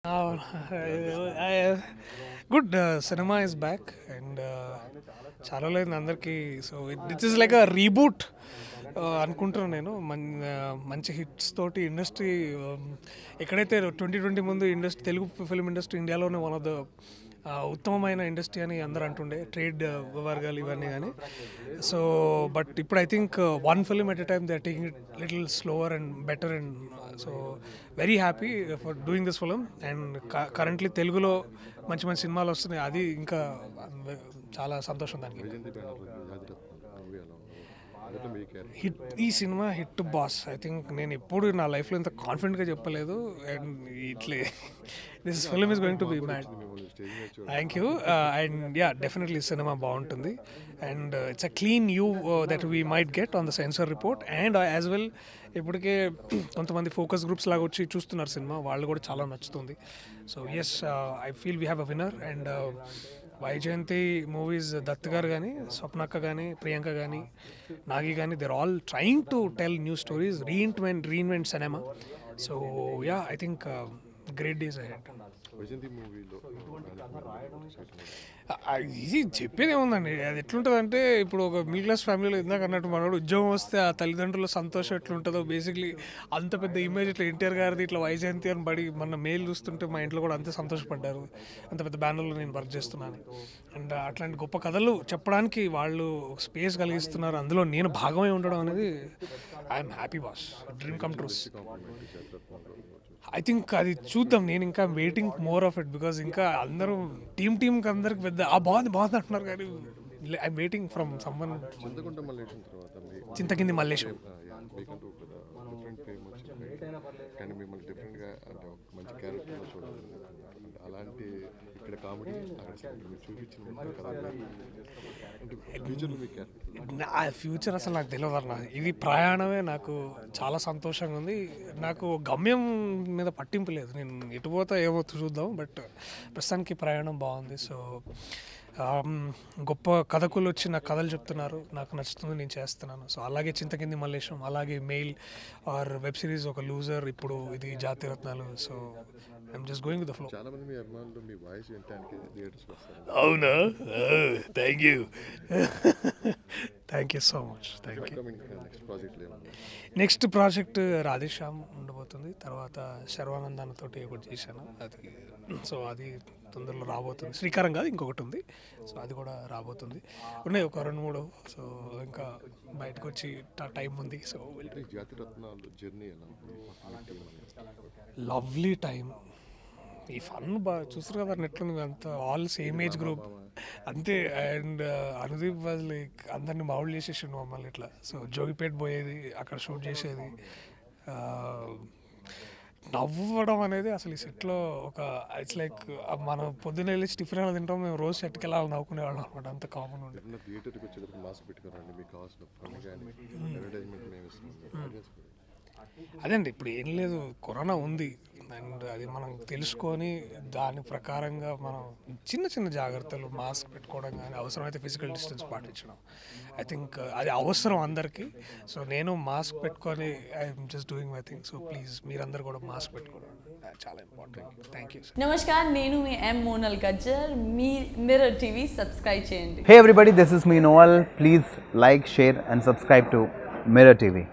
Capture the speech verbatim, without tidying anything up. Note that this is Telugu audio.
Good cinema is back and చాలా లేదు అందరికీ. So this is like a reboot అనుకుంటున్నాను నేను. మన్ మంచి హిట్స్ తోటి ఇండస్ట్రీ ఎక్కడైతే ట్వంటీ ట్వంటీ ముందు ఇండస్ట్రీ తెలుగు ఫిల్మ్ ఇండస్ట్రీ ఇండియాలోనే వన్ ఆఫ్ ద ఉత్తమమైన ఇండస్ట్రీ అని అందరూ అంటుండే, ట్రేడ్ వర్గాలు ఇవన్నీ కానీ. సో బట్ ఇప్పుడు I think one film at a time they are taking it little slower and better. And so very happy for doing this film. And currently తెలుగులో మంచి మంచి సినిమాలు వస్తున్నాయి, అది ఇంకా చాలా సంతోషం దానికి. హిట్ ఈ cinema hit boss. I think నేను ఎప్పుడు నా లైఫ్లో ఇంత కాన్ఫిడెంట్గా చెప్పలేదు. అండ్ ఇట్లే this film is going to be mad. Thank you. And yeah definitely cinema బాగుంటుంది. And it's a clean U that we might get on the censor report. And as well ఇప్పటికే కొంతమంది ఫోకస్ గ్రూప్స్ లాగా వచ్చి చూస్తున్నారు సినిమా, వాళ్ళు కూడా చాలా నచ్చుతుంది. So yes, I feel we have a winner. And Vyjayanthi movies Dutt గారు కానీ, స్వప్నక్క కానీ, ప్రియాంక కానీ, నాగి కానీ, they're all trying to tell new stories, reinvent reinvent cinema. So yeah I think great days ahead. ఇది చెప్పేది ఏముందండి, అది ఎట్లుంటుందంటే ఇప్పుడు ఒక మిడిల్ క్లాస్ ఫ్యామిలీలో ఇందాక అన్నట్టు మనోడు ఉద్యోగం వస్తే ఆ తల్లిదండ్రుల సంతోషం ఎట్లుంటుందో బేసిక్లీ అంత పెద్ద ఇమేజ్ ఇట్లా ఎన్టీఆర్ గారిది ఇట్లా వైజయంతి అని పడి మన మెయిల్ చూస్తుంటే మా ఇంట్లో కూడా అంతే సంతోషపడ్డారు. అంత పెద్ద బ్యానర్లో నేను వర్క్ చేస్తున్నాను. అండ్ అట్లాంటి గొప్ప కథలు చెప్పడానికి వాళ్ళు స్పేస్ కలిగిస్తున్నారు, అందులో నేను భాగమై ఉండడం అనేది I'm happy boss. Dream come trues. I think అది చూద్దాం. నేను ఇంకా waiting more of it because ఇంకా అందరూ టీమ్ టీమ్కి అందరికి పెద్ద ఆ బాగుంది బాగుంది అంటున్నారు కానీ I'm waiting from someone. Chinthakindi Mallesham. నా ఫ్యూచర్ అసలు నాకు తెలియదు అన్న. ఇది ప్రయాణమే నాకు చాలా సంతోషంగా ఉంది. నాకు గమ్యం మీద పట్టింపు లేదు, నేను ఎటు పోతా ఏమో చూద్దాం. బట్ ప్రస్తుతానికి ప్రయాణం బాగుంది. సో గొప్ప కథకులు వచ్చి నాకు కథలు చెప్తున్నారు, నాకు నచ్చుతుంది, నేను చేస్తున్నాను. సో అలాగే చింతకింది మల్లేశం, అలాగే మెయిల్ ఆర్ వెబ్ సిరీస్ ఒక లూజర్, ఇప్పుడు ఇది Jathiratnalu. So I'm just going with the flow. అవునా, thank you thank you so much. Thank you. Next project Radheshyam ఉండబోతుంది. తర్వాత శర్వానందన్ తోటి ఒకటి చేశాను, అది సో అది తొందరలో రాబోతుంది. శ్రీకారం కాదు, ఇంకొకటి ఉంది. సో అది కూడా రాబోతుంది. ఉన్నాయి ఒక రెండు మూడు. సో ఇంకా బయటకు వచ్చి టైం ఉంది. So lovely time. ఈ ఫన్ బాగా చూసారు కదా నెట్లుంది, అంత ఆల్ సేమ్ ఏజ్ గ్రూప్ అంతే. అండ్ అనుదీప్ వాజ్ లైక్ అందరినీ మౌల్డ్ చేసేసిండు మమ్మల్ని ఇట్లా. సో జోగిపేట పోయేది, అక్కడ షూట్ చేసేది, నవ్వడం అనేది అసలు ఈ సెట్లో ఒక ఇట్స్ లైక్ మనం పొద్దున్న వెళ్ళి టిఫిన్ ఎలా తింటాం, మేము రోజు సెట్కి వెళ్ళాలి నవ్వుకునేవాళ్ళం అనమాట, అంత కామన్ ఉండే. అదే అండి, ఇప్పుడు ఏం లేదు, కరోనా ఉంది అండ్ అది మనం తెలుసుకొని దాని ప్రకారంగా మనం చిన్న చిన్న జాగ్రత్తలు, మాస్క్ పెట్టుకోవడం కానీ, అవసరమైతే ఫిజికల్ డిస్టెన్స్ పాటించడం, ఐ థింక్ అది అవసరం అందరికీ. సో నేను మాస్క్ పెట్టుకొని I'm just doing my thing. So please మీరందరూ కూడా మాస్క్ పెట్టుకోవడం చాలా ఇంపార్టెంట్. Thank you. నమస్కారం, నేను మీ ఎం మోనల్ గజ్జర్. మీ మిర్రర్ టీవీ సబ్స్క్రైబ్ చేయండి. Hey everybody, this is me Noel. Please like, share and subscribe to Mirror T V.